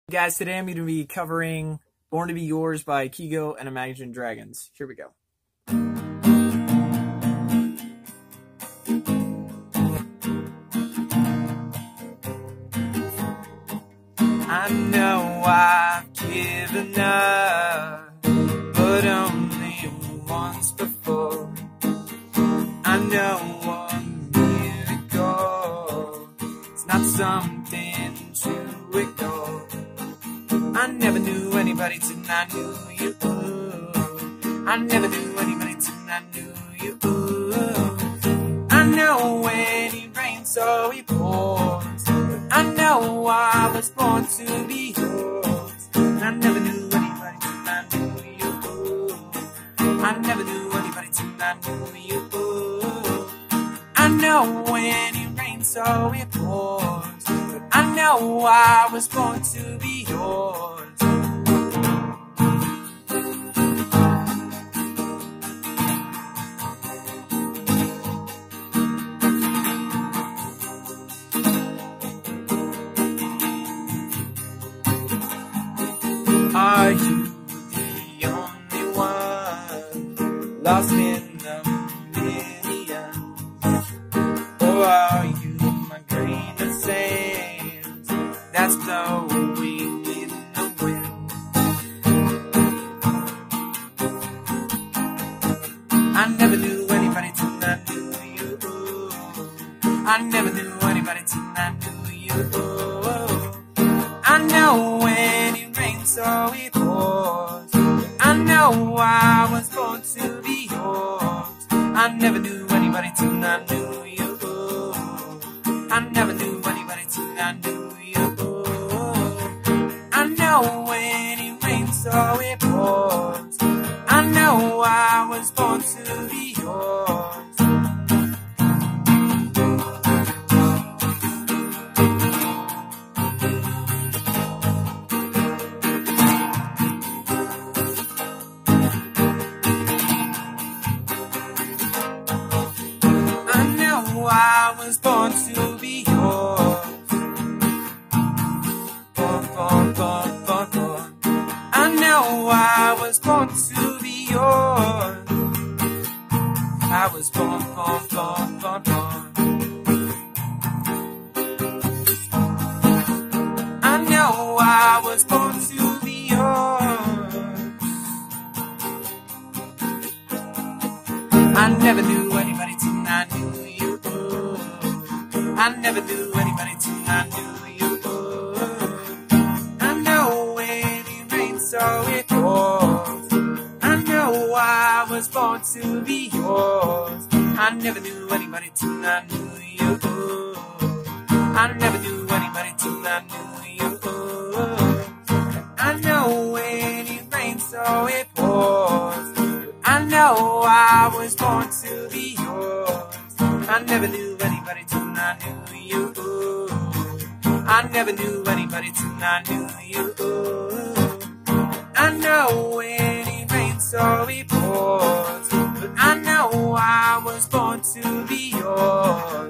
Guys, today I'm going to be covering Born to Be Yours by Kygo and Imagine Dragons. Here we go. I know I've given up, but only once before. I know 1 year ago, it's not something to ignore. I never knew anybody till I knew you. I never knew anybody till I knew you. I know when it rains so it pours, but I know I was born to be yours. I never knew anybody till I knew you. I never knew anybody till I knew you. I know when it rains so it pours, but I know I was born to be yours. Are you the only one lost in the millions? Or are you my grain of sand that's blowing in the wind? I never knew anybody till I knew you. I never knew anybody till I knew you. I know when it rains so it pours, I know I was born to be yours. I never knew anybody till I knew you. I never knew anybody till I knew you. I know when it rains so it pours, I know I was born to be yours. I was born to be yours. Born. I know I was born to be yours. I was born. I know I was born to be yours. I never knew anybody till I knew you. I never knew anybody till I knew you. I know when it rains so it pours, I know I was born to be yours. I never knew anybody till I knew you. I never knew anybody till I knew you. I know when it rains so it pours, I know I was born to be yours. I never knew anybody till I knew you. I never knew anybody till I knew you. I know when it rains so it pours, but I know I was born to be yours.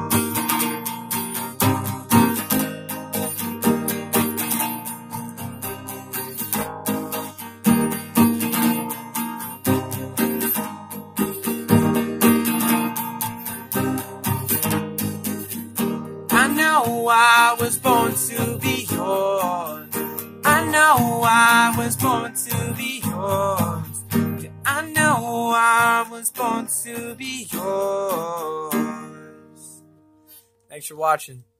I know I was born to be yours. I know I was born to be yours. I know I was born to be yours. Thanks for watching.